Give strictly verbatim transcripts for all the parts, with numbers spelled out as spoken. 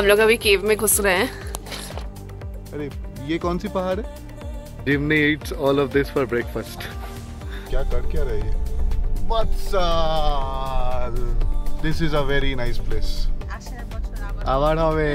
हम लोग अभी केव में घुस रहे हैं। अरे ये कौन सी पहाड़ है? Jimny eats all of this for breakfast. क्या कर क्या रही है? Batsal. This is a very nice place. আবার হবে।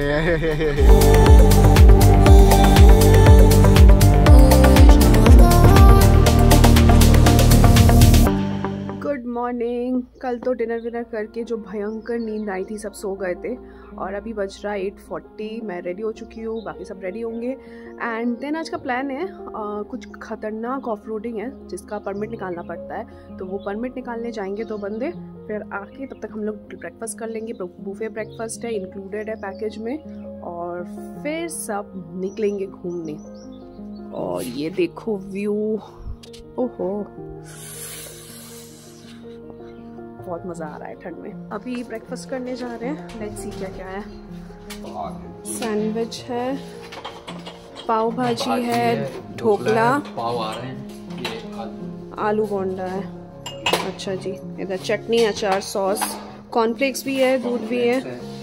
Good morning. कल तो डिनर विनर करके जो भयंकर नींद आई थी सब सो गए थे और अभी बज रहा है एट फोर्टी। मैं रेडी हो चुकी हूँ, बाकी सब रेडी होंगे। एंड देन आज का प्लान है आ, कुछ खतरनाक ऑफ रोडिंग है जिसका परमिट निकालना पड़ता है, तो वो परमिट निकालने जाएंगे दो बंदे। फिर आके तब तक हम लोग ब्रेकफास्ट कर लेंगे। बूफे ब्रेकफास्ट है, इंक्लूडेड है पैकेज में। और फिर सब निकलेंगे घूमने। और ये देखो व्यू, ओहो बहुत मज़ा आ रहा है ठंड में। अभी ब्रेकफास्ट करने जा रहे हैं, लेट्स सी क्या क्या है। सैंडविच है, पाव भाजी है, ढोकला, पाव आ रहे हैं, ये आलू बोंडा है। अच्छा जी, इधर चटनी, अचार, सॉस, कॉर्नफ्लेक्स भी है, दूध भी है।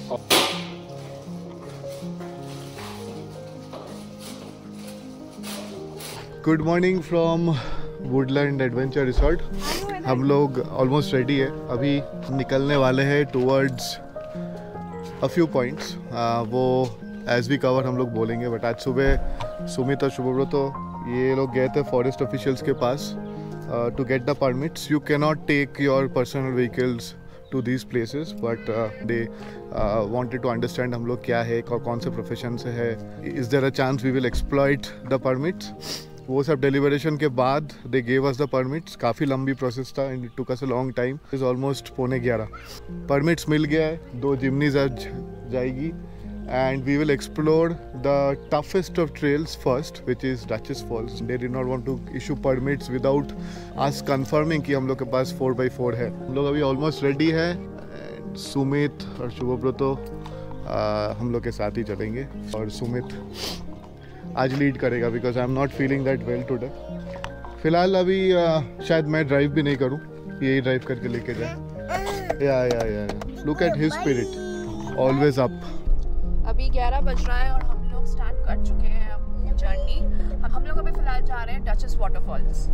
Good morning from Woodland Adventure Resort. हम लोग ऑलमोस्ट रेडी है, अभी निकलने वाले हैं टूवर्ड्स अ फ्यू पॉइंट्स। वो एज वी कवर हम लोग बोलेंगे। बट आज सुबह सुमित और शुभब्रत तो ये लोग गए थे फॉरेस्ट ऑफिशियल्स के पास to get the permits. You can not take your personal vehicles to these places, but they wanted to understand हम लोग क्या है, कौन से प्रोफेशन से है, is there a chance we will exploit the permits. वो सब डेलिबरेशन के बाद they gave us the permits. काफ़ी लंबी प्रोसेस था, it took us a long time. Is almost पौने ग्यारह। परमिट्स मिल गया है, दो जिम्नीज आज जाएगी and we will explore the toughest of trails first, which is Duchess Falls. They did not want to issue permits without us confirming कि हम लोग के पास फोर बाई फोर है। हम लोग अभी ऑलमोस्ट रेडी है। सुमित और शुभब्रतो हम लोग के साथ ही चलेंगे और सुमित आज लीड करेगा because I am not feeling that well today. फिलहाल अभी uh, शायद मैं ड्राइव भी नहीं करूं, यही ड्राइव करके लेके जाए। या या या look at his spirit, always up. अभी ग्यारह बज रहा है और हम लोग स्टार्ट कर चुके हैं अपनी जर्नी। हम हम लोग अभी फिलहाल जा रहे हैं डचेस वाटरफॉल्स।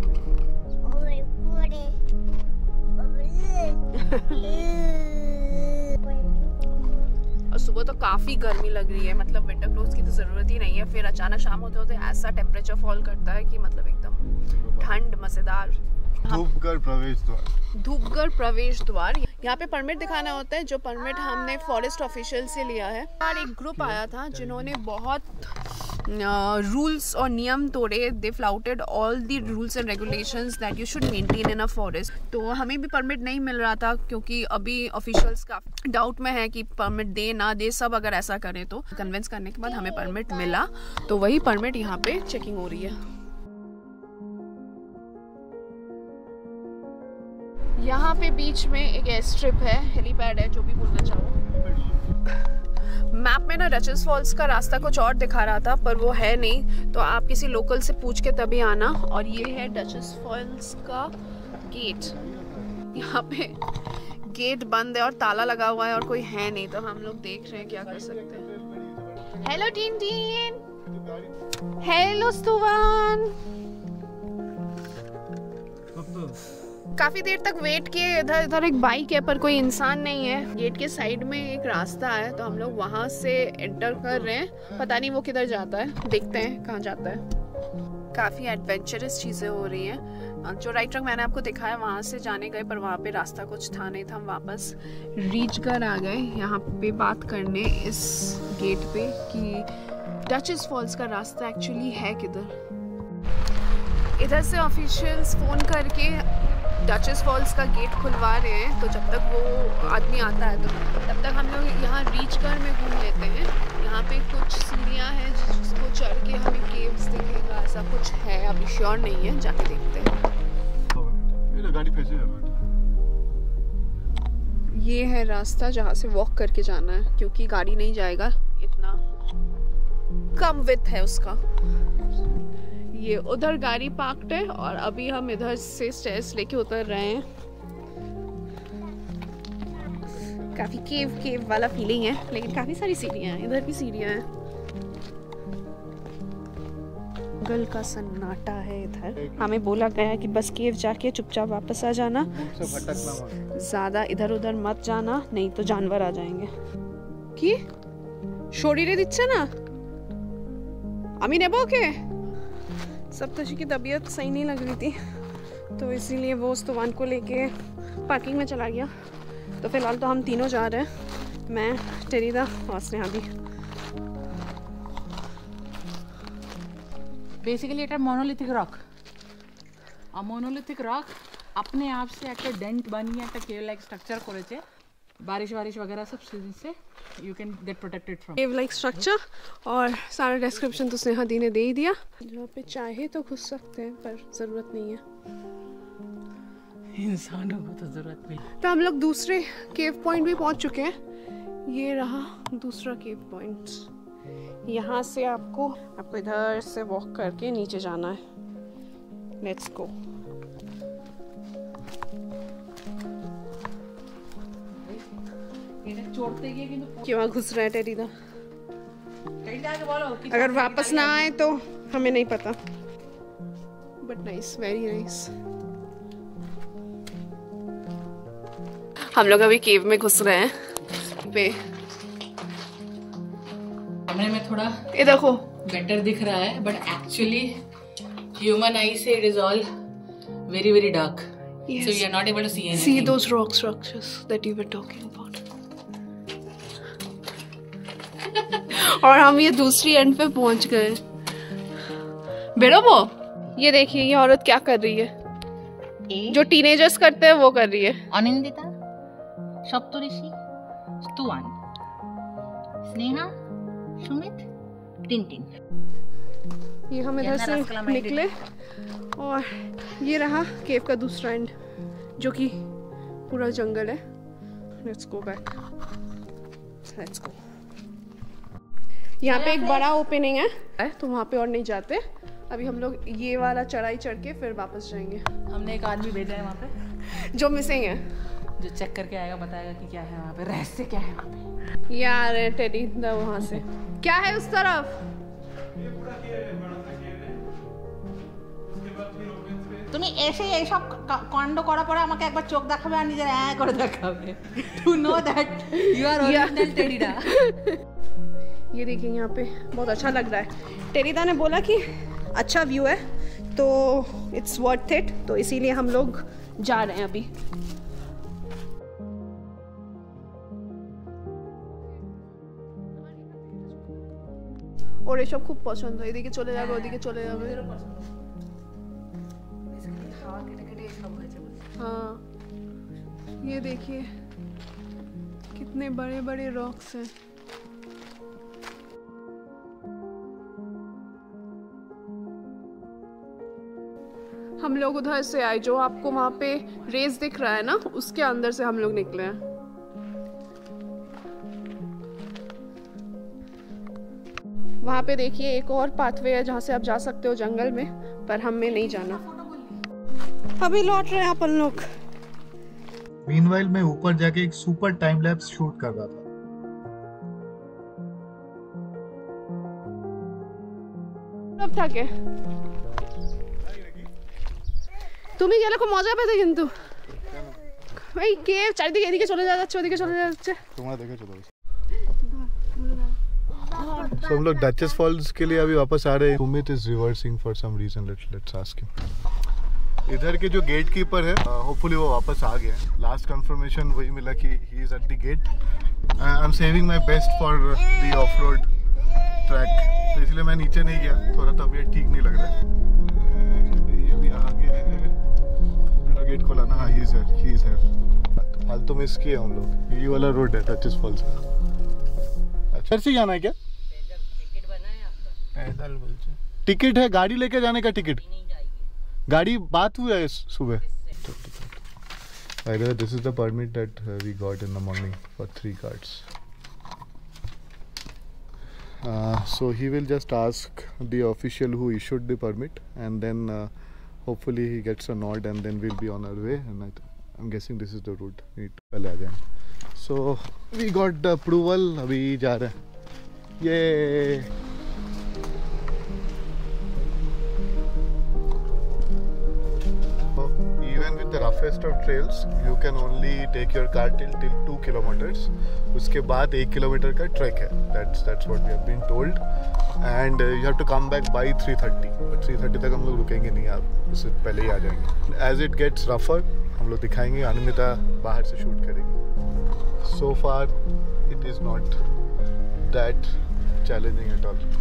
और सुबह तो काफ़ी गर्मी लग रही है, मतलब विंटर क्लोथ्स की तो ज़रूरत ही नहीं है। फिर अचानक शाम होते होते ऐसा टेम्परेचर फॉल करता है कि मतलब एकदम ठंड मज़ेदार। धूपगढ़ प्रवेश द्वार, धूपगढ़ प्रवेश द्वार। यहाँ पे परमिट दिखाना होता है, जो परमिट हमने फॉरेस्ट ऑफिशियल से लिया है। और एक ग्रुप आया था जिन्होंने बहुत रूल्स uh, और नियम तोड़े। They flouted all the rules and regulations that you should maintain in a forest. तो हमें भी परमिट नहीं मिल रहा था क्योंकि अभी ऑफिशियल्स का डाउट में है कि परमिट दे ना दे, सब अगर ऐसा करें तो। कन्विंस करने के बाद हमें परमिट मिला, तो वही परमिट यहाँ पे चेकिंग हो रही है। यहाँ पे बीच में एक एयर स्ट्रिप है, हेलीपैड है, जो भी बोलना चाहो। मैप में ना डचेस फॉल्स का रास्ता कुछ और दिखा रहा था पर वो है नहीं, तो आप किसी लोकल से पूछ के तभी आना। और ये है डचेस फॉल्स का गेट। यहाँ पे गेट बंद है और ताला लगा हुआ है और कोई है नहीं, तो हम लोग देख रहे हैं क्या कर सकते हैं। Hello Tintin, hello Stuvan. काफी देर तक वेट किए, इधर इधर एक बाइक है पर कोई इंसान नहीं है। गेट के साइड में एक रास्ता है, तो हम लोग वहां से एंटर कर रहे हैं। पता नहीं वो किधर जाता है, देखते हैं कहाँ जाता है। काफी एडवेंचरस चीजें हो रही हैं। जो राइट ट्रैक मैंने आपको दिखाया वहां से जाने गए, पर वहां पे रास्ता कुछ था नहीं था। हम वापस रीच कर आ गए यहाँ पे बात करने इस गेट पे कि डचेस फॉल्स का रास्ता एक्चुअली है किधर। इधर से ऑफिशियल्स फोन करके डचेस फॉल्स का गेट खुलवा रहे हैं, तो जब तक वो आदमी आता है तो तब तक हम लोग यहाँ रीच कर में घूम लेते हैं। यहाँ पे कुछ सीढ़ियाँ हैं जिसको चढ़ के हमें केव्स दिखेगा, ऐसा कुछ है, अभी श्योर नहीं है, जाके देखते हैं। गाड़ी फंसे है। ये है रास्ता जहाँ से वॉक करके जाना है, क्योंकि गाड़ी नहीं जाएगा, इतना कम विड्थ है उसका। ये उधर गाड़ी पार्क्ड है और अभी हम इधर से स्टेयर्स लेके उतर रहे हैं। काफ़ी केव केव वाला फीलिंग है, लेकिन काफ़ी सारी सीढ़ियाँ हैं, इधर भी सीढ़ियाँ हैं। जंगल का सन्नाटा है इधर। हमें बोला गया है कि बस केव जाके चुपचाप वापस आ जाना, ज़्यादा इधर उधर मत जाना, नहीं तो जानवर आ जाएंगे। कि शरीरे दिच्छे ना अमी नेबो के सप्तशी की तबीयत सही नहीं लग रही थी, तो इसीलिए वो स्तुवान को लेके पार्किंग में चला गया। तो फिलहाल तो हम तीनों जा रहे हैं, मैं, टेरिदा और स्नेहा भी। বেসিক্যালি এটা মনোলিথিক রক, আর মনোলিথিক রক अपने आप से একটা ডেন্ট বানিয়ে একটা কেভ লাইক স্ট্রাকচার করেছে। बारिश वारिश वगैरह सब से you can get protected from cave like structure. और सारा डिस्क्रिप्शन तो स्नेहा दी ने दे ही दिया। जहाँ पे चाहे तो घुस सकते हैं, पर ज़रूरत नहीं है, इंसानों को तो ज़रूरत नहीं। तो हम लोग दूसरे केव पॉइंट भी पहुँच चुके हैं। ये रहा दूसरा केव पॉइंट। यहाँ से आपको आपको इधर से वॉक करके नीचे जाना है। Let's go. क्यों घुस रहा है टेरिदा? अगर वापस ना आए तो हमें नहीं पता, बट नाइस, वेरी नाइस। हम लोग अभी केव में घुस रहे हैं। पे कैमरे में थोड़ा ये देखो बेटर दिख रहा है, बट एक्चुअली ह्यूमन आई से it is all very very dark, so you are not able to see anything. See those rock structures that you were talking about. और हम ये दूसरी एंड पे पहुंच गए। बेरोबो, ये देखिए ये औरत क्या कर रही है, ए? जो टीनेजर्स करते हैं वो कर रही है। अनिंदिता, सप्तऋषि, स्तुवान, स्नेहा, सुमित, टिनटिन। ये हम इधर से निकले और ये रहा केव का दूसरा एंड, जो कि पूरा जंगल है। Let's go back, let's go. यहाँ पे एक बड़ा ओपनिंग है, तो वहाँ पे और नहीं जाते। अभी हम लोग ये वाला चढ़ाई चढ़ के फिर वापस जाएंगे। हमने एक आदमी भेजा है वहाँ पे जो मिसिंग है, जो चेक करके आएगा, बताएगा कि क्या है वहाँ पे, रहस्य क्या है वहाँ पे। यार टेडी वहाँ से क्या है उस तरफ? তুমি এসে এই সব কাণ্ড করার পরে আমাকে একবার চোখ দেখাবে আর নিজের হ্যাঁ করে দেখাবে, to know that you are original टेरिडा। ये देखिए यहाँ पे बहुत अच्छा लग रहा है। टेरिदा ने बोला कि अच्छा व्यू है, तो इट्स वर्थ इट, तो इसीलिए हम लोग जा रहे हैं अभी। और ये सब खूब पसंद है, এদিকে চলে যাবে ওদিকে চলে যাবে। हाँ, ये देखिए कितने बड़े बड़े रॉक्स हैं। हम लोग उधर से आए, जो आपको वहाँ पे रेस दिख रहा है ना, उसके अंदर से हम लोग निकले हैं। वहाँ पे देखिए एक और पाथवे है जहाँ से आप जा सकते हो जंगल में, पर हमें नहीं जाना। अभी लौट रहे हैं अपन लोग। मीनवाइल मैं ऊपर जाके एक सुपर टाइम लैप्स शूट कर रहा था। अब था क्या? তুমি গেলে খুব মজা পেতে, কিন্তু ভাই কে চারিদিকে এদিকে চলে যাচ্ছে ওদিকে চলে যাচ্ছে। তোমরা দেখে চলো। So हम लोग डचेस फॉल्स के लिए अभी वापस आ रहे हैं। Sumit is reversing for some reason, let's let's ask him. इधर के जो गेट कीपर है, होपफुली वो वापस आ गया है। लास्ट कंफर्मेशन वही मिला कि he is at the gate. I am saving my best for the off road track, तो इसलिए मैं नीचे नहीं गया, थोड़ा तबीयत ठीक नहीं लग रहा है। ये भी आ गया है, मेरा गेट खोला ना। हाँ, he is here, he is here. हाल तो मिस किए हम लोग। ये वाला रोड है डचेस फॉल्स का। अच्छा से जाना है क्या? टिकट है, गाड़ी लेके जाने का टिकट। गाड़ी बात हुआ है सुबह। This is the permit that we got in the morning for three cards. So he will just ask the official who issued the permit, and then hopefully he gets a nod, and then will be on our way. And I am guessing this is the route. कल आ जाए। So we got the approval, अभी जा रहे हैं ये। Even with the roughest of trails, you can only take your car till till two kilometers. उसके बाद एक किलोमीटर का ट्रैक है. That's that's what we have been told. And uh, you have to come back by three thirty. But three thirty तक हम लोग रुकेंगे नहीं, आप उससे पहले ही आ जाएंगे. As it gets rougher, हम लोग दिखाएंगे. अनिमिता बाहर से शूट करेगी. So far, it is not that challenging at all.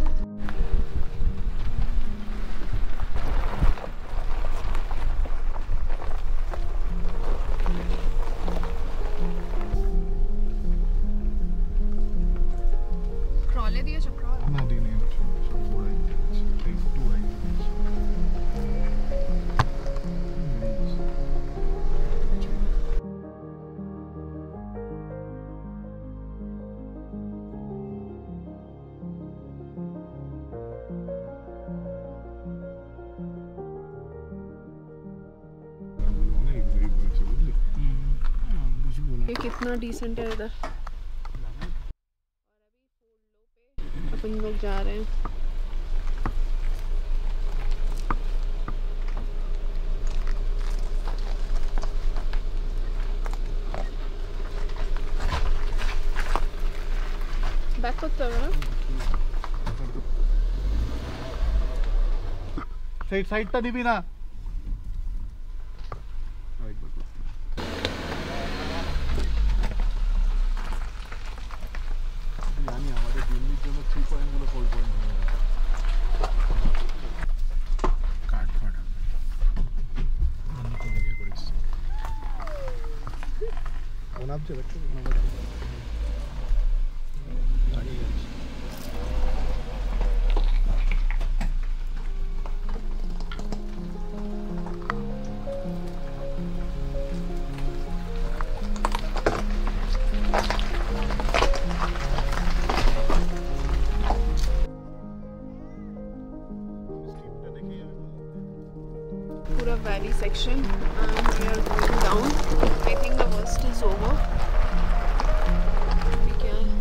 ये कितना डिसेंट है इधर। अपन लोग जा रहे हैं। बैक होता है ना? साइड साइड ता दिबी ना। पूरा valley section and we are going down. I think the worst is over. अभी क्या है?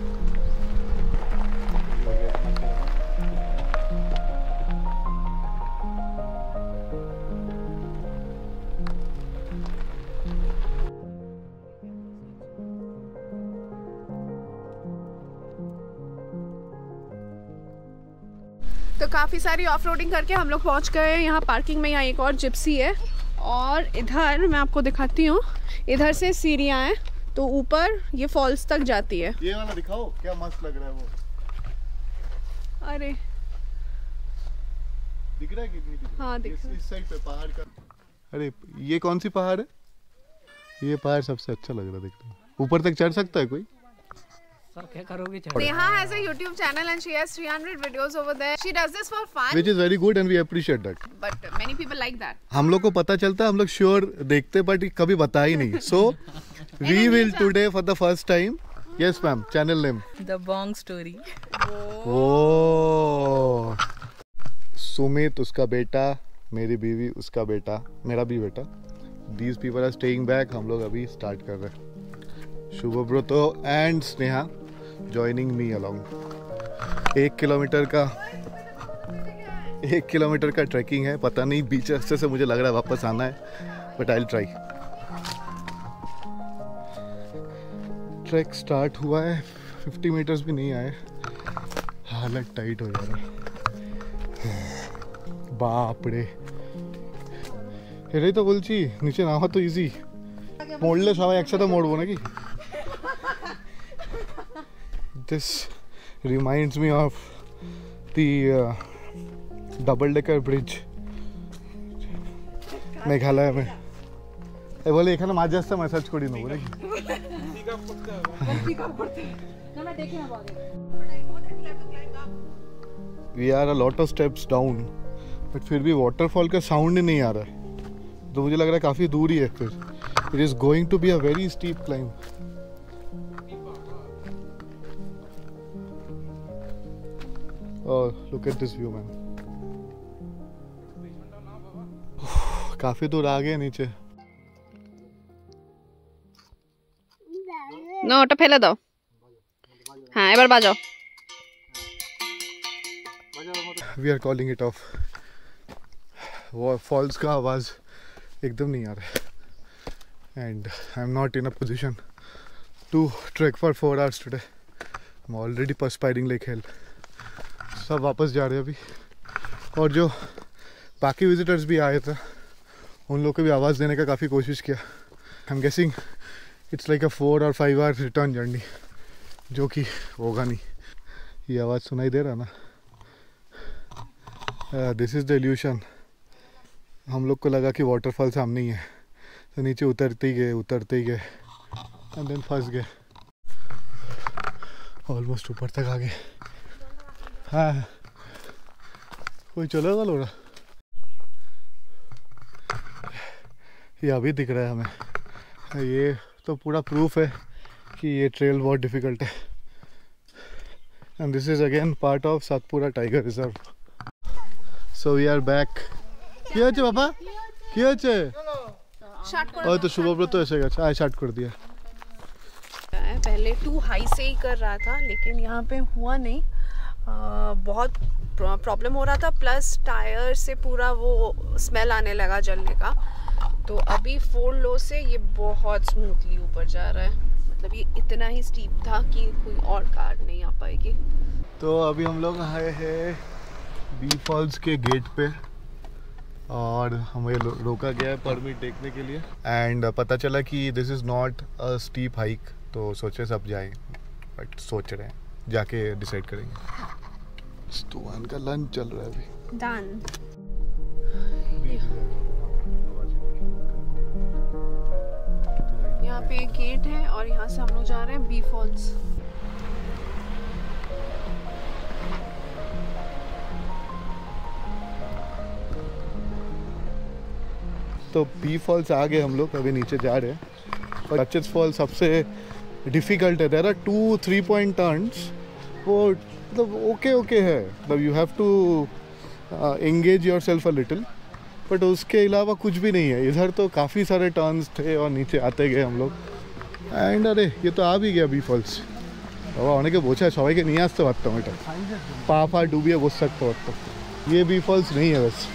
तो काफ़ी सारी ऑफ रोडिंग करके हम लोग पहुँच गए यहाँ पार्किंग में। यहाँ एक और जिप्सी है और इधर मैं आपको दिखाती हूँ, इधर से सीढ़ियाँ हैं तो ऊपर ये फॉल्स तक जाती है। ये वाला दिखाओ, क्या मस्त लग रहा है वो। अरे दिख रहा है कितनी दिख हाँ दिख रहा है। इस साइड पे पहाड़ का। अरे ये कौन सी पहाड़ है? ये पहाड़ सबसे अच्छा लग रहा है दिखने में। ऊपर तक चढ़ सकता है कोई? सर क्या करोगे? Neha has a YouTube channel and she has three hundred videos over there. She does this for fun. Which is very good and we appreciate that. But many people like that. हम लोग को पता चलता है, हम लोग sure देखते but कभी बता ही नहीं. So we will today for the first time. Yes ma'am, channel name. The Bong Story. Oh. Sumit उसका बेटा, मेरी बीवी उसका बेटा, मेरा भी बेटा. These people are staying back. हम लोग अभी स्टार्ट कर रहे हैं. Shubhabrata and Sneha joining me along. एक किलोमीटर का एक किलोमीटर का ट्रैकिंग है. पता नहीं बीच रास्ते से मुझे लग रहा है वापस आना है but I will try. Track start हुआ है, फिफ्टी मीटर्स भी नहीं आए, हालत टाइट हो जा रहा है. बाप रे. এটাই তো বলছি নিচে নামা তো ইজি, মরলে সবাই একসাথে মরবো নাকি. This reminds me of the uh, double decker bridge Meghalaya में. এ বলে এখানে মাঝে আসতে ম্যাসাজ করি নেবো নাকি. We are a lot of steps down, but फिर भी waterfall का sound ही नहीं आ रहा है. तो मुझे लग रहा है काफी दूर ही है. फिर it is going to be a very steep climb. Oh, look at this view, man. काफी दूर आ गए नीचे. নো ওটা ফেলে দাও। হ্যাঁ এবার বাজাও। We are calling it off. वो फॉल्स का आवाज़ एकदम नहीं आ रहा है and I'm not in a position to trek for four hours today. I'm already perspiring like hell. सब वापस जा रहे हैं अभी और जो बाकी विजिटर्स भी आए थे उन लोग को भी आवाज़ देने का काफ़ी कोशिश किया. I'm guessing it's like a four or five hour return journey जो कि होगा नहीं. ये आवाज़ सुनाई दे रहा ना. This is the illusion. हम लोग को लगा कि वाटरफॉल सामने ही है तो नीचे उतरते ही गए उतरते ही गए एंड देन फंस गए. ऑलमोस्ट ऊपर तक आ गए. हाँ कोई चलेगा लोड़ा. ये अभी दिख रहा है हमें. ये तो पूरा प्रूफ है कि ये ट्रेल बहुत डिफ़िकल्ट है. And this is again part of Satpura tiger reserve. So we are back. क्या है पापा क्या है और तो सुबह तो ऐसे कर आए शार्ट कर दिया. पहले टू हाई से ही कर रहा था लेकिन यहाँ पे हुआ नहीं. आ, बहुत प्रॉब्लम हो रहा था प्लस टायर से पूरा वो स्मेल आने लगा जलने का. तो अभी फोर लो से ये बहुत स्मूथली ऊपर जा रहा है. मतलब ये इतना ही स्टीप था कि कोई और कार नहीं आ पाएगी. तो अभी हम लोग आए हैं बी फॉल्स के गेट पे और हमें रोका गया है परमिट देखने के लिए. एंड पता चला कि this is not a steep hike तो सोचे सब जाएं बट सोच रहे हैं जाके डिसाइड करेंगे. स्तुवान का लंच चल रहा है अभी. डन. यहाँ पे एक गेट है और यहाँ से हम लोग जा रहे हैं बी फॉल्स. तो बी फॉल्स आ गए हम लोग. अभी नीचे जा रहे हैं. डचेस फॉल सबसे डिफ़िकल्ट है. There are two three point turns. वो मतलब ओके ओके है. मतलब you have to engage yourself a little but उसके अलावा कुछ भी नहीं है. इधर तो काफ़ी सारे टर्न्स थे और नीचे आते गए हम लोग. एंड अरे ये तो आ भी गया बी फॉल्स. बाबा অনেকে বোঝায় সবাইকে নিয়ে আসতে পারতাম. এটা পা পা ডুবিয়ে বসে থাকতে পারতাম. ये बी फॉल्स नहीं है बस.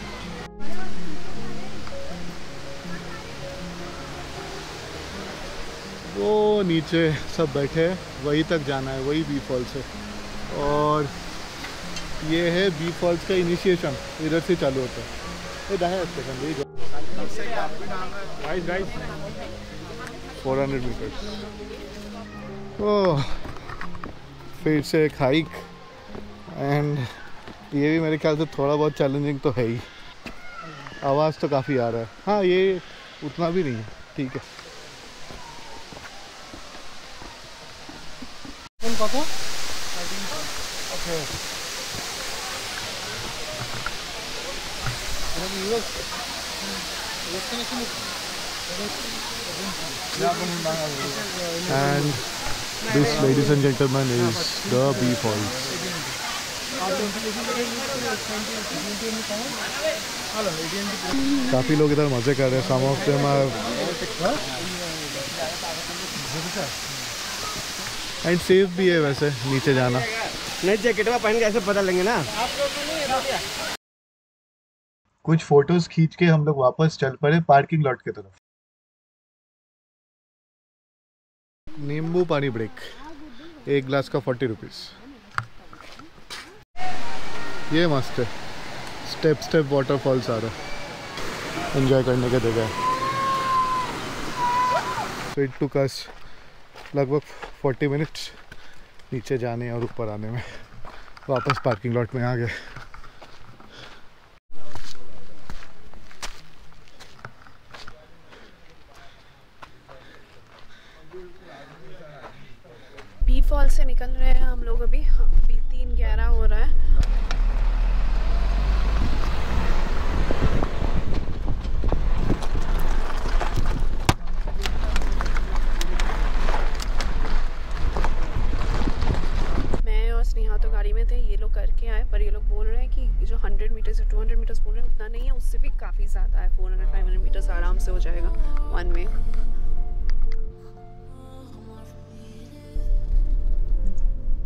वो नीचे सब बैठे हैं वहीं तक जाना है. वही बी फॉल्स है और ये है बी फॉल्स का इनिशिएशन. इधर से चालू होता है. Four hundred metres. ओह फिर से एक हाइक एंड ये भी मेरे ख्याल से थोड़ा बहुत चैलेंजिंग तो है ही. आवाज़ तो काफ़ी आ रहा है. हाँ ये उतना भी नहीं है. ठीक है. Okay. And this, ladies and gentlemen, is the Bee Falls. काफ़ी लोग इधर मज़े कर रहे हैं. Some of them are and safe भी है वैसे नीचे जाना. नहीं जैकेट में पहन के ऐसे पता लेंगे ना. कुछ फोटोज खींच के हम लोग वापस चल पड़े पार्किंग लॉट की तरफ. नींबू पानी ब्रेक एक ग्लास का फोर्टी रुपीज़. ये मस्त है. स्टेप स्टेप वाटरफॉल्स आ रहा है. एंजॉय करने का जगह है. So it took us लगभग फोर्टी मिनट्स नीचे जाने और ऊपर आने में. वापस पार्किंग लॉट में आ गए. बी फॉल से निकल रहे हैं हम लोग अभी. अभी तीन ग्यारह हो रहा है. तो गाड़ी में थे. ये लोग करके आए पर ये लोग बोल रहे हैं कि जो हंड्रेड मीटर्स या टू हंड्रेड मीटर्स बोल रहे हैं उतना नहीं है. उससे भी काफ़ी ज़्यादा है. Four hundred five hundred metres आराम से हो जाएगा वन वे.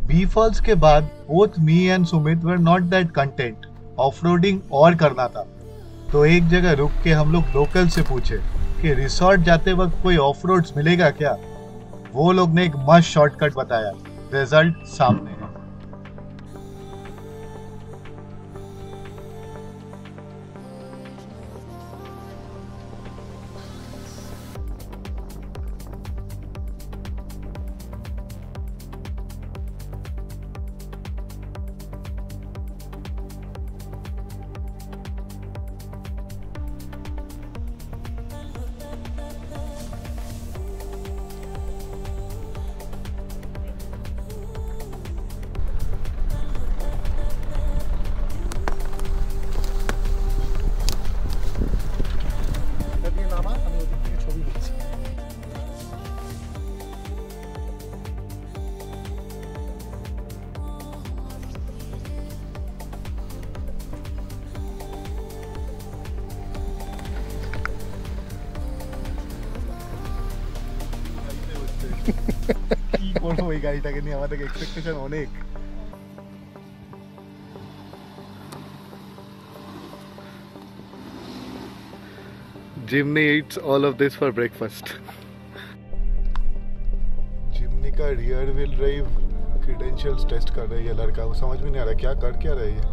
बी फॉल्स के बाद both me and Sumit were not that content, off roading और करना था। तो एक जगह रुक के हम लोग लोकल से पूछे कि रिसोर्ट जाते वक्त कोई ऑफ रोड्स मिलेगा क्या। वो लोग ने एक मस्त शॉर्टकट बताया। रिजल्ट सामने है। কি করবো এই গাড়িটাকে নিয়ে, আমাদের এক্সপেকটেশন অনেক। Jimny eats all of this for breakfast. Jimny का rear wheel drive credentials test कर रही है लड़का। वो समझ में नहीं आ रहा क्या कर क्या रही है।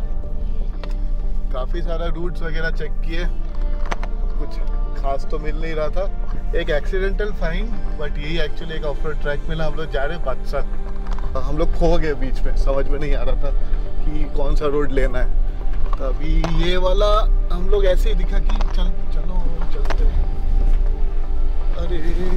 काफी सारा रूट्स वगैरह चेक किए, कुछ खास तो मिल नहीं रहा था। एक एक्सीडेंटल फाइन, बट यही एक्चुअली एक ऑफ रोड ट्रैक मिला। हम लोग जा रहे बदसर, हम लोग खो गए बीच में, समझ में नहीं आ रहा था कि कौन सा रोड लेना है। तभी ये वाला हम लोग ऐसे ही दिखा कि चल चलो चलते। अरे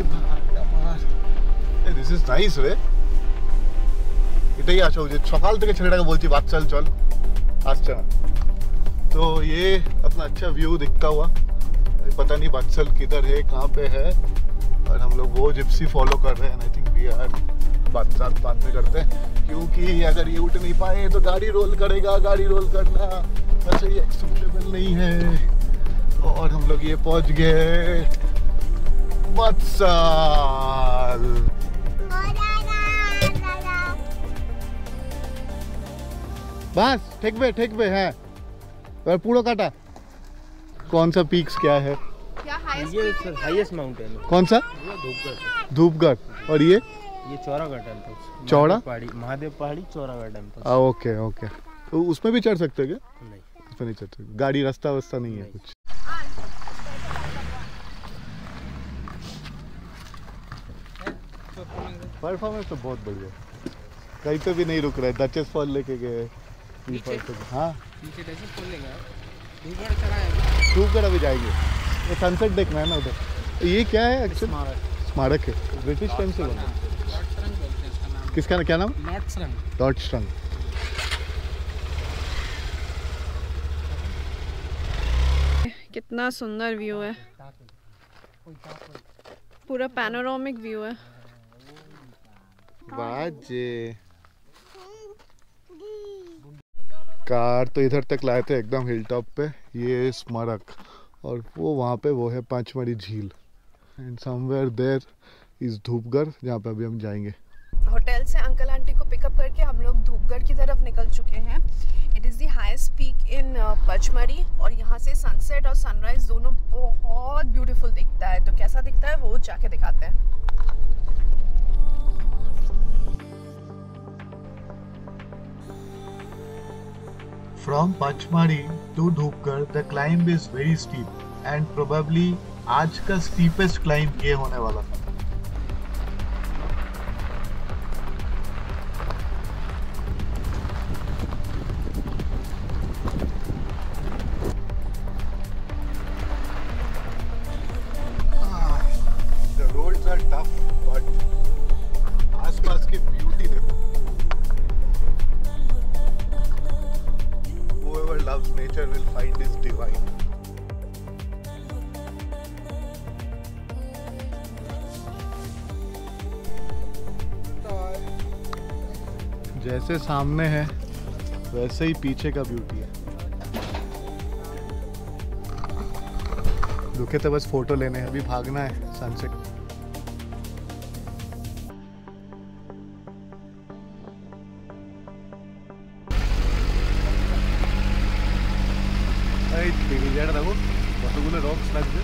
भाई दिस इज नाइस रे। এটাই আশা উচিত, সকাল থেকে ছেলেটাকে বলছি বাদ চল চল, আসছে না। तो ये अपना अच्छा व्यू दिखता हुआ, पता नहीं बत्सल किधर है, कहाँ पे है, और हम लोग वो जिप्सी फॉलो कर रहे हैं। आई थिंक वी आर बात साथ बात में करते हैं, क्योंकि अगर ये उठ नहीं पाए तो गाड़ी रोल करेगा। गाड़ी रोल करना वैसे ही एक्सेप्टेबल नहीं है। और हम लोग ये पहुंच गए बत्सल। बस ठीक बे ठीक बे है और पूरा काटा। कौन सा पीक्स क्या है? क्या हाईएस्ट ये सर हाईएस्ट माउंटेन है। कौन सा? धूपगढ़। धूपगढ़। और ये ये चौरागढ़ टेम्पल। चौड़ा Pahadi, Mahadev Pahadi, Chauragarh temple. Ah, okay okay. तो उसमें भी चढ़ सकते हो क्या? नहीं, उसमें नहीं चढ़ सकते, गाड़ी रास्ता वास्ता नहीं है कुछ। परफॉर्मेंस तो बहुत बढ़िया, कहीं पे भी नहीं रुक रहा है। डचेस फॉल लेके गए। हाँ धूपगढ़ अभी जाएंगे, ये सनसेट देखना है ना उधर। ये क्या है एक्चुअली? स्मारक है, ब्रिटिश टाइम से बना। किसका क्या नाम? नॉर्डस्ट्रंग। कितना सुंदर व्यू है, पूरा पैनोरामिक व्यू है। बाजे कार तो इधर तक लाए थे एकदम हिल टॉप पे, ये स्मारक, और वो वहाँ पे वो है पांचमढ़ी झील। And somewhere there is Dhupgarh, जहाँ पे अभी हम जाएंगे। होटल से अंकल आंटी को पिकअप करके हम लोग धूपगढ़ की तरफ निकल चुके हैं। It is the highest peak in Pachmarhi, और यहाँ से सनसेट और सनराइज दोनों बहुत ब्यूटीफुल दिखता है। तो कैसा दिखता है वो जाके दिखाते हैं। From Pachmari to Dhupgarh, the climb is very steep and probably आज का steepest climb ये होने वाला था। The roads are tough, but आसपास की beauty देखो। Whoever loves nature will find this divine. जैसे सामने है वैसे ही पीछे का ब्यूटी है। रुके तो बस फोटो लेने, अभी भागना है सनसेट। সাইড এই জায়গাটা দেখো কতগুলো রক্স লাগছে।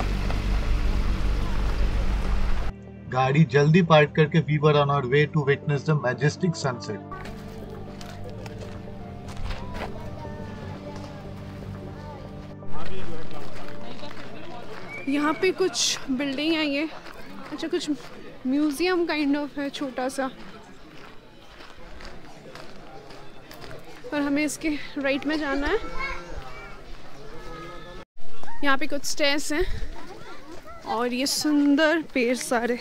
गाड़ी जल्दी पार्क करके we were on our way to witness the majestic sunset. यहाँ पे कुछ बिल्डिंग है ये, अच्छा कुछ म्यूजियम काइंड ऑफ है छोटा सा, पर हमें इसके राइट में जाना है। यहाँ पे कुछ स्टेयर्स हैं और ये सुंदर पेड़ सारे।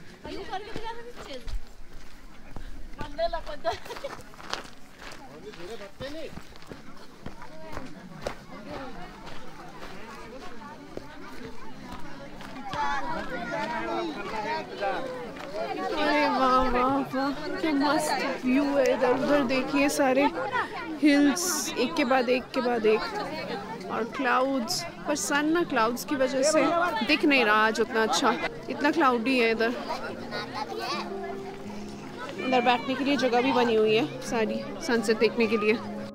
अरे वाह वाह वाह, क्या मस्त व्यू है। इधर उधर देखिए सारे हिल्स एक के बाद एक के बाद एक, और क्लाउड्स, पर सन ना क्लाउड्स की वजह से दिख नहीं रहा आज उतना अच्छा, इतना क्लाउडी है इधर। अंदर बैठने के लिए जगह भी बनी हुई है सारी सनसेट देखने के लिए।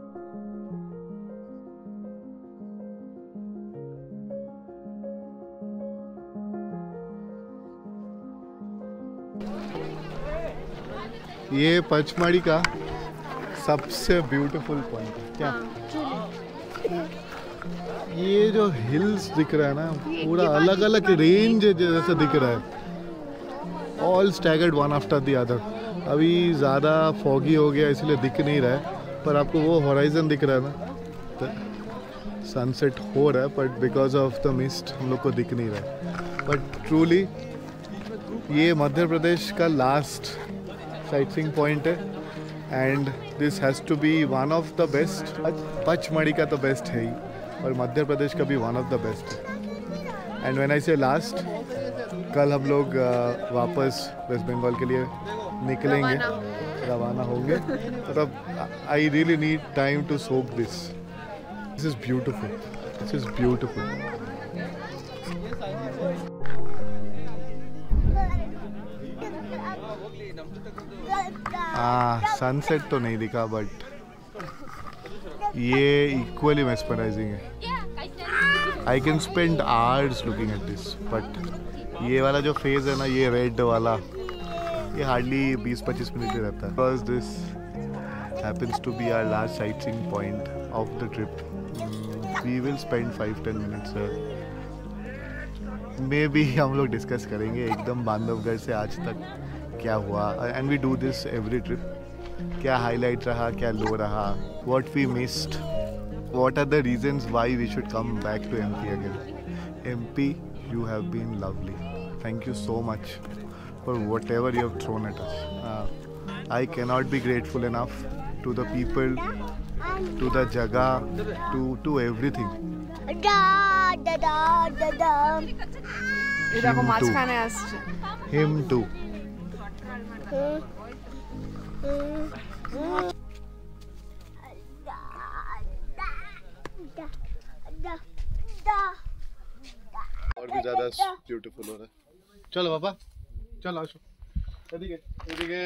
ये पचमढ़ी का सबसे ब्यूटीफुल पॉइंट है क्या? ये जो हिल्स दिख रहा है ना, पूरा अलग अलग रेंज जैसे दिख रहा है, all staggered one after the other. अभी ज़्यादा फॉगी हो गया इसलिए दिख नहीं रहा है, पर आपको वो हॉराइजन दिख रहा है ना, तो सनसेट हो रहा है, but because of the mist हम लोग को दिख नहीं रहा है। बट ट्रूली ये मध्य प्रदेश का लास्ट साइटसीइंग पॉइंट है, and this has to be one of the best. Pachmarhi का तो बेस्ट है ही, और मध्य प्रदेश का भी वन ऑफ द बेस्ट है। And when I say last, कल हम लोग uh, वापस वेस्ट बंगाल के लिए निकलेंगे, रवाना होंगे। मतलब I really need time to soak this. This is beautiful, this is beautiful. हाँ, सनसेट तो नहीं दिखा, बट ये इक्वली मेस्मराइजिंग है। I can spend hours looking at this, but ये वाला जो फेज है ना, ये रेड वाला, ये हार्डली बीस पच्चीस मिनट ही रहता है। Because this happens to be our last sightseeing point of the trip, we will spend five ten minutes maybe. हम लोग डिस्कस करेंगे एकदम बांधवगढ़ से आज तक क्या हुआ, and we do this every trip. क्या हाईलाइट रहा, क्या लो रहा, what we missed, what are the reasons why we should come back to MP again. MP, you have been lovely, thank you so much for whatever you have thrown at us. I cannot be grateful enough to the people, to the जगह, to to everything. Him too. और भी ज्यादा beautiful हो रहा है। चलो पापा, चलो आशो, एदिके एदिके।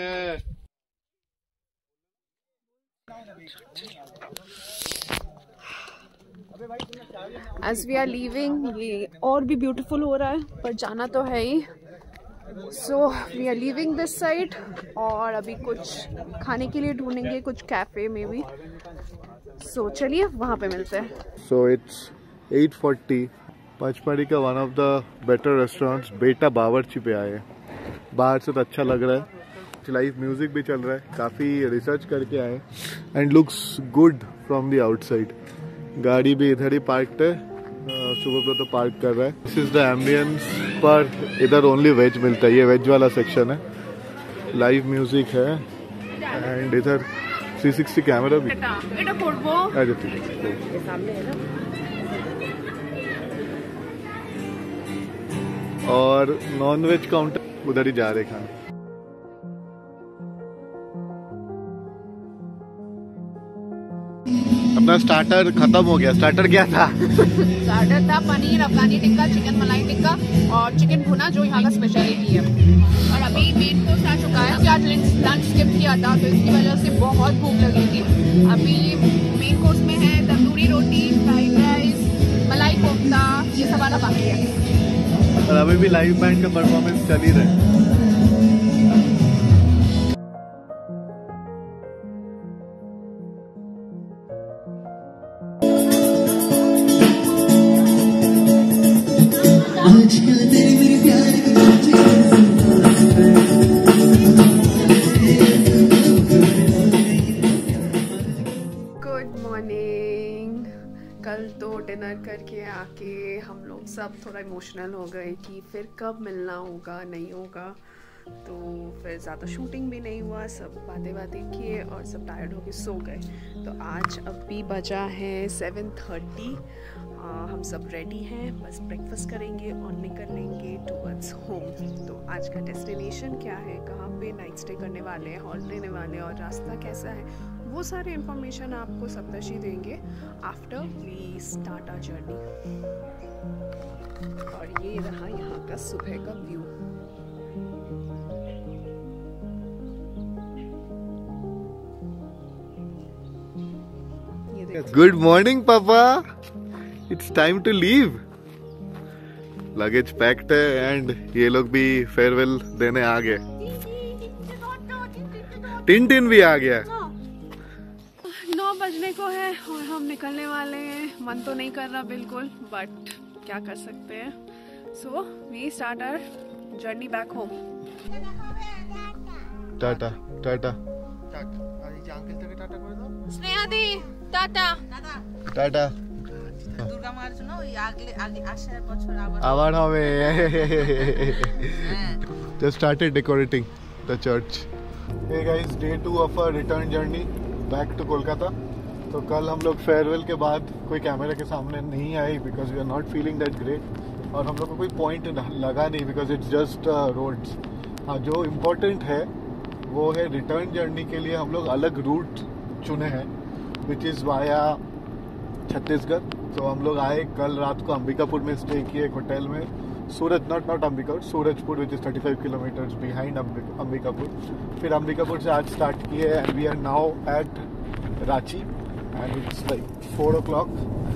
As we are leaving, ये और भी ब्यूटीफुल हो रहा है, पर जाना तो है ही। So we are leaving this side, और अभी कुछ खाने के लिए ढूंढेंगे, कुछ कैफे में भी। सो चलिए वहाँ पे मिलते हैं। So it's at forty. Pachmarhi का one of the better restaurants Beta Bawarchi पे आए हैं। बाहर से तो अच्छा लग रहा है, लाइव म्यूजिक भी चल रहा है, काफ़ी रिसर्च करके आए, and looks good from the outside. गाड़ी भी इधर ही पार्क्ड है, शुभब्रत तो पार्क कर रहा है। दिस इज द एम्बियंस, पर इधर ओनली वेज मिलता है, ये वेज वाला सेक्शन है। लाइव म्यूजिक है, एंड इधर थ्री सिक्सटी कैमरा भी। और नॉन वेज काउंटर उधर ही जा रहे खाना। अपना स्टार्टर खत्म हो गया। स्टार्टर क्या था? स्टार्टर था पनीर अफगानी टिक्का, चिकन मलाई टिक्का और चिकन भुना, जो यहाँ का स्पेशलिटी है। और अभी मेन कोर्स आ चुका है। आज लंच स्किप किया था, तो इसकी वजह से बहुत भूख लगी थी। अभी मेन कोर्स में है तंदूरी रोटी, फ्राइड राइस, और अभी भी लाइव बैंड का परफॉर्मेंस चल ही रहा है। Good morning. कल तो डिनर करके आके हम लोग सब थोड़ा इमोशनल हो गए कि फिर कब मिलना होगा, नहीं होगा। तो फिर ज़्यादा शूटिंग भी नहीं हुआ, सब बातें बातें किए और सब टायर्ड होके सो गए। तो आज अभी बजा है सेवन थर्टी। हम सब रेडी हैं, बस ब्रेकफास्ट करेंगे और निकल लेंगे टुवर्ड्स होम। तो आज का डेस्टिनेशन क्या है, कहाँ पे नाइट स्टे करने वाले हैं, हॉल्ट लेने वाले हैं और रास्ता कैसा है, वो सारे इन्फॉर्मेशन आपको सप्तर्षि देंगे after we start our journey. और ये रहा यहाँ का सुबह का व्यू। गुड मॉर्निंग पापा, it's time to leave. Luggage packed है एंड ये लोग भी फेयरवेल देने आ गए। टिन भी आ गया। नौ बजने को है और हम निकलने वाले हैं। मन तो नहीं कर रहा बिल्कुल, बट क्या कर सकते हैं। So we start our journey back home. टाटा टाटा स्नेहा दी टाटा टाटा। দুর্গা মার জন্য ওই আগলে আগে আসার বছর আবার আবার হবে। Just started decorating the church. Hey guys, day two of our return journey back to Kolkata. तो कल हम लोग फेयरवेल के बाद कोई कैमरा के सामने नहीं आए because we are not feeling that great, और हम लोग को कोई पॉइंट लगा नहीं बिकॉज इट्स जस्ट रोड्स। हाँ, जो इम्पोर्टेंट है वो है रिटर्न जर्नी के लिए हम लोग अलग रूट चुने हैं विच इज़ वाया छत्तीसगढ़। तो हम लोग आए कल रात को अंबिकापुर में स्टे किए एक होटल में, Suraj not not Ambikapur Surajpur which is thirty five kilometres behind Ambikapur. फिर अंबिकापुर से आज स्टार्ट किए and we are now at Ranchi and it's like four o'clock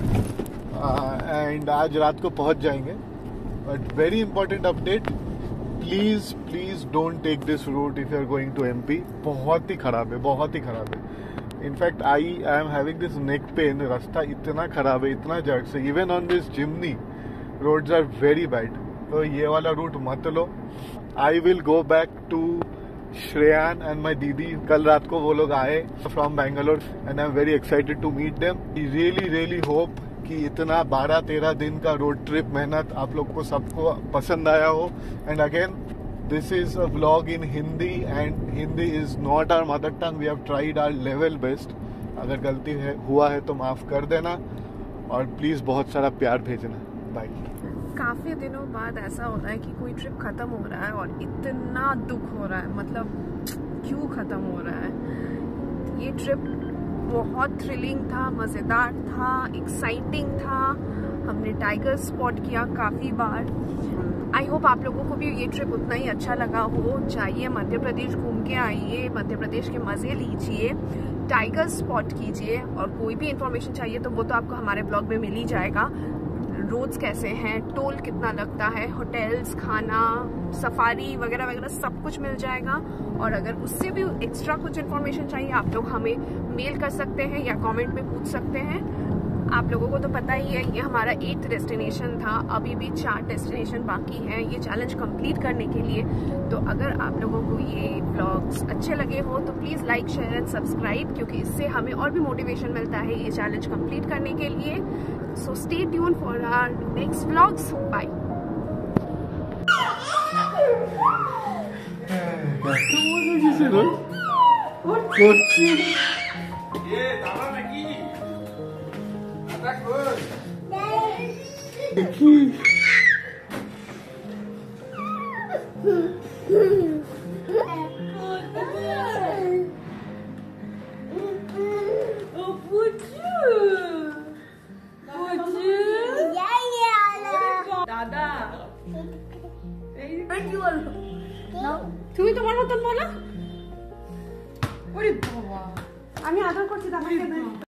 एंड आज रात को पहुंच जाएंगे। But very important update, please please don't take this route if you are going to M P. बहुत ही ख़राब है, बहुत ही ख़राब है। In fact I I am having this neck pain. रास्ता इतना ख़राब है, इतना जड़ से, even on this Jimny roads are very bad. तो ये वाला रूट मत लो। I will go back to Shreyan and my दीदी। कल रात को वो लोग आए from Bangalore and I am very excited to meet them. Really really hope कि इतना बारह तेरह दिन का रोड ट्रिप मेहनत आप लोग को सबको पसंद आया हो। And again this is a vlog in Hindi and Hindi is not our mother tongue. We have tried our level best. अगर गलती है हुआ है तो माफ़ कर देना और प्लीज़ बहुत सारा प्यार भेजना। बाय। काफ़ी दिनों बाद ऐसा हो रहा है कि कोई ट्रिप ख़त्म हो रहा है और इतना दुख हो रहा है। मतलब क्यों ख़त्म हो रहा है। ये ट्रिप बहुत थ्रिलिंग था, मज़ेदार था, एक्साइटिंग था। हमने टाइगर स्पॉट किया काफ़ी बार। आई होप आप लोगों को भी ये ट्रिप उतना ही अच्छा लगा हो। जाइए मध्य प्रदेश घूम के आइए, मध्य प्रदेश के मज़े लीजिए, टाइगर स्पॉट कीजिए। और कोई भी इन्फॉर्मेशन चाहिए तो वो तो आपको हमारे ब्लॉग में मिल ही जाएगा। रोड्स कैसे हैं, टोल कितना लगता है, होटल्स, खाना, सफारी वगैरह वगैरह सब कुछ मिल जाएगा। और अगर उससे भी एक्स्ट्रा कुछ इन्फॉर्मेशन चाहिए आप लोग हमें मेल कर सकते हैं या कमेंट में पूछ सकते हैं। आप लोगों को तो पता ही है ये हमारा एट्थ डेस्टिनेशन था, अभी भी चार डेस्टिनेशन बाकी हैं ये चैलेंज कंप्लीट करने के लिए। तो अगर आप लोगों को ये व्लॉग्स अच्छे लगे हो तो please like share and subscribe, क्योंकि इससे हमें और भी मोटिवेशन मिलता है ये चैलेंज कंप्लीट करने के लिए। So stay tune for our next vlogs. Bye. তুমি তোমার মতন বলো। ওরে বাবা, আমি আদর করছি।